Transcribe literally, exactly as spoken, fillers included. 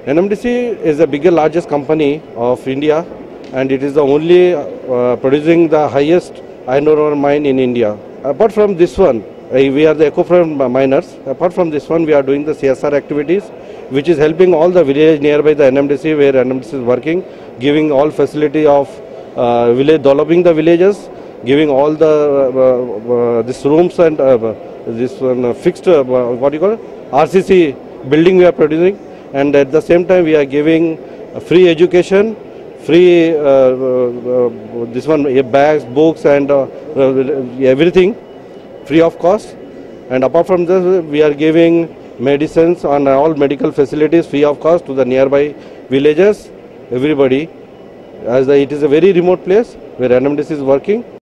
N M D C is the biggest, largest company of India, and it is the only uh, producing the highest iron ore mine in India. Apart from this one, uh, we are the eco-friendly miners. Apart from this one, we are doing the C S R activities, which is helping all the village nearby the N M D C, where N M D C is working, giving all facility of uh, village, developing the villages, giving all the uh, uh, this rooms and uh, this one uh, fixed uh, what do you call it? R C C building we are producing, and at the same time we are giving free education, free uh, uh, this one bags, books, and uh, uh, everything free of cost. And apart from this, we are giving medicines and all medical facilities free of cost to the nearby villages, everybody, as the, it is a very remote place where N M D C is working.